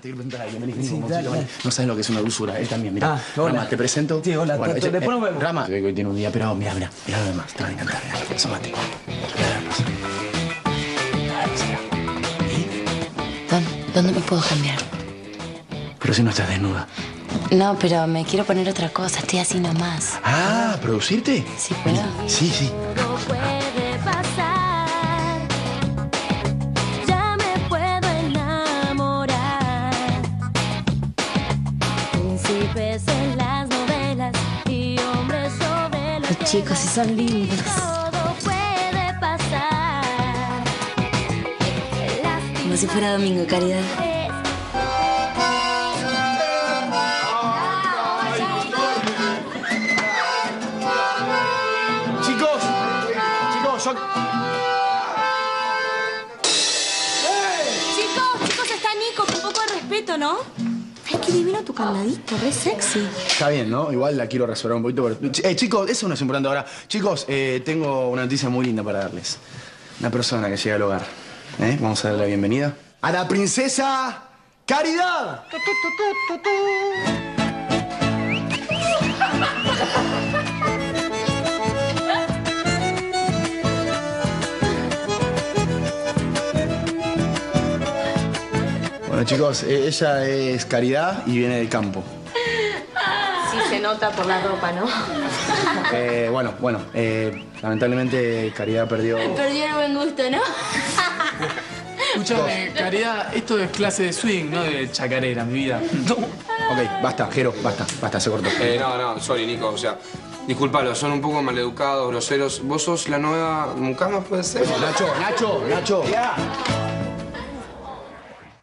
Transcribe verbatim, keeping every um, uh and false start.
te quiero presentar a alguien. Vení, vení, Sí, como dale, chico, dale. vení. No sabes lo que es una dulzura. Él también, mirá. Ah, hola. Rama, te presento. Sí, hola. Bueno, to- to- ella- después eh, nos vemos. Rama, que hoy tiene un día, pero mirá, mirá. Mirá lo demás. Te va a encantar. Mirá, asómate. ¿Dónde, ¿Dónde me puedo cambiar? Pero si no estás desnuda. No, pero me quiero poner otra cosa. Estoy así nomás. Ah, ¿producirte? ¿Sí puedo? Sí, sí. Todo puede pasar. Ya me puedo enamorar. Príncipes en las novelas y hombres sobre los Los chicos sí son lindos. Todo puede pasar. Como si fuera domingo, Caridad. Chicos, chicos, yo... Chicos, chicos, está Nico, con un poco de respeto, ¿no? Ay, qué divino tu candadito, re sexy. Está bien, ¿no? Igual la quiero reservar un poquito. Pero... Eh, chicos, eso no es importante ahora. Chicos, eh, tengo una noticia muy linda para darles. Una persona que llega al hogar. ¿Eh? Vamos a darle la bienvenida a la princesa Caridad. Tu, tu, tu, tu, tu, tu. Bueno, chicos, eh, ella es Caridad y viene del campo. Sí se nota por la ropa, ¿no? Eh, bueno, bueno, eh, lamentablemente Caridad perdió... Perdió el buen gusto, ¿no? Escúchame, Caridad, esto es clase de swing, no de chacarera, mi vida. No. Ok, basta, Jero, basta, basta, se cortó. Eh, no, no, sorry, Nico, o sea, disculpalo, son un poco maleducados, groseros. ¿Vos sos la nueva mucama, puede ser? Nacho, Nacho, Nacho.